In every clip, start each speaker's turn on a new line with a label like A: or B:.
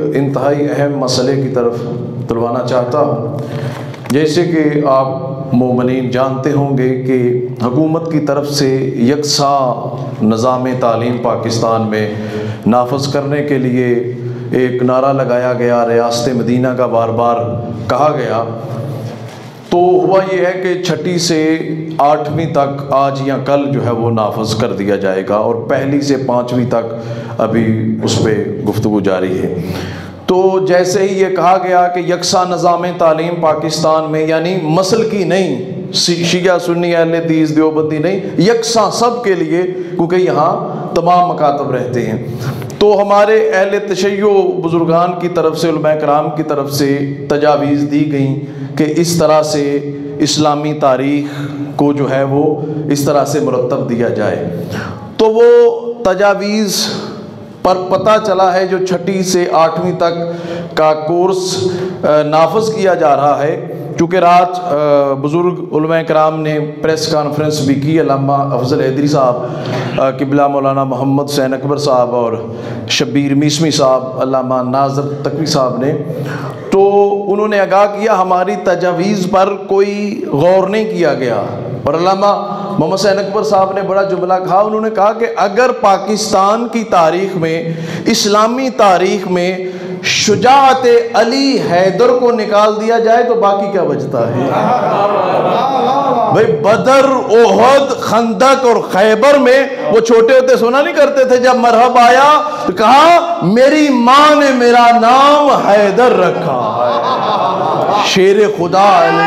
A: انتہائی اہم مسئلے کی طرف تلوانا چاہتا ہوں۔ جیسے کہ آپ مومنین جانتے ہوں گے کہ حکومت کی طرف سے یکساں نظام تعلیم پاکستان میں نافذ کرنے کے لیے ایک نعرہ لگایا گیا، ریاست مدینہ کا بار بار کہا گیا۔ تو ہوا یہ ہے کہ 6 سے 8ویں تک آج یا کل جو ہے وہ نافذ کر دیا جائے گا، اور 1 سے 5ویں تک ابھی اس پہ گفتگو جاری ہے۔ تو جیسے ہی یہ کہا گیا کہ یکساں نظام تعلیم پاکستان میں، یعنی مسلکی نہیں، شیعہ سنی اہل حدیث دیوبندی نہیں، یکساں سب کے لیے، کیونکہ یہاں تمام مکاتب رہتے ہیں، تو ہمارے اہل تشیع بزرگان کی طرف سے، علماء کرام کی طرف سے تجاویز دی گئیں کہ اس طرح سے اسلامی تاریخ کو جو ہے وہ اس طرح سے مرتب دیا جائے۔ تو وہ تجاویز پر پتہ چلا ہے جو 6 سے 8ویں تک کا کورس نافذ کیا جا رہا ہے، چونکہ رات بزرگ علماء کرام نے پریس کانفرنس بھی کی، علامہ افضل حیدری صاحب، قبلہ مولانا محمد حسین اکبر صاحب اور شبیر میسمی صاحب، علامہ ناظر تقوی صاحب نے، تو انہوں نے آگاہ کیا ہماری تجاویز پر کوئی غور نہیں کیا گیا۔ اور علامہ محمد حسین اکبر صاحب نے بڑا جملہ کہا، انہوں نے کہا کہ اگر پاکستان کی تاریخ میں، اسلامی تاریخ میں شجاعت علی حیدر کو نکال دیا جائے تو باقی کیا بچتا ہے؟ بھئی بدر، احد، خندق اور خیبر میں وہ چھوٹے ہوتے سنا نہیں کرتے تھے، جب مرحب آیا تو کہا میری ماں نے میرا نام حیدر رکھا ہے۔ شیر خدا علی،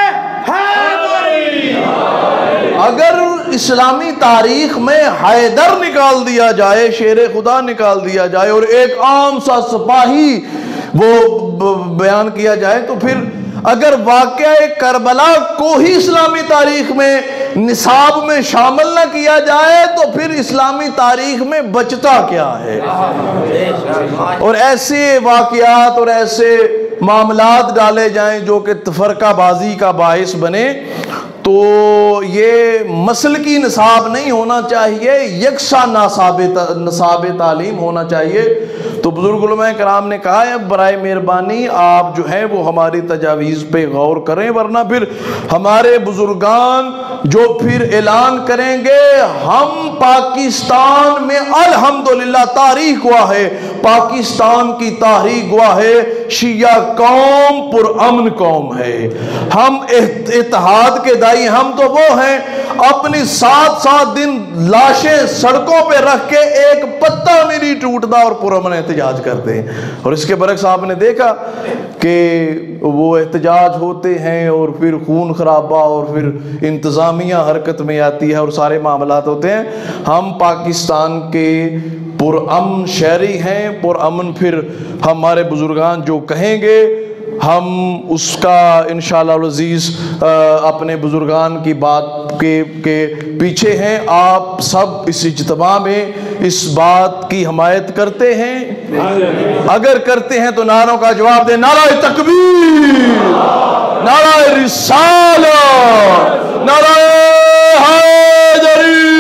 A: اگر اسلامی تاریخ میں حیدر نکال دیا جائے، شیر خدا نکال دیا جائے، اور ایک عام سا سپاہی وہ بیان کیا جائے، تو پھر اگر واقعہ کربلا کو ہی اسلامی تاریخ میں نصاب میں شامل نہ کیا جائے تو پھر اسلامی تاریخ میں بچتا کیا ہے؟ اور ایسے واقعات اور ایسے معاملات ڈالے جائیں جو کہ تفرقہ بازی کا باعث بنے، تو یہ مسلکی نصاب نہیں ہونا چاہیے، یکساں نصاب تعلیم ہونا چاہیے۔ تو بزرگ علماء کرام نے کہا ہے برائے مہربانی آپ جو ہیں وہ ہماری تجاویز پہ غور کریں، ورنہ پھر ہمارے بزرگان جو پھر اعلان کریں گے ہم پاکستان میں الحمدللہ تاریخ گواہ ہے، پاکستان کی تاریخ گواہ ہے، شیعہ قوم پرامن قوم ہے، ہم اتحاد کے دائی، ہم تو وہ ہیں اپنی 7 دن لاشیں سڑکوں پہ رکھ کے ایک پتہ بھی نہیں ٹوٹتا اور پرامن احتجاج کرتے ہیں۔ اور اس کے برعکس آپ نے دیکھا کہ وہ احتجاج ہوتے ہیں اور پھر خون خرابہ اور پھر انتظامیہ حرکت میں آتی ہے اور سارے معاملات ہوتے ہیں۔ ہم پاکستان کے پرامن شہری ہیں، پرامن، پھر ہمارے بزرگان جو کہیں گے ہم اس کا انشاءاللہ العزیز اپنے بزرگان کی بات کے پیچھے ہیں۔ آپ سب اس اجتماع میں اس بات کی حمایت کرتے ہیں؟ اگر کرتے ہیں تو نعروں کا جواب دیں، نعرہ تکبیر، نعرہ رسالت، نعرہ حیدری،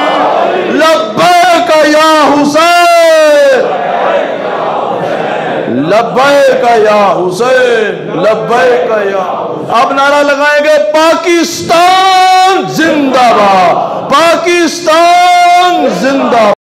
A: لبیک یا حسین، لبیک یا حسین، لبیک یا۔ اب نعرہ لگائیں گے پاکستان زندہ باد، پاکستان زندہ باد۔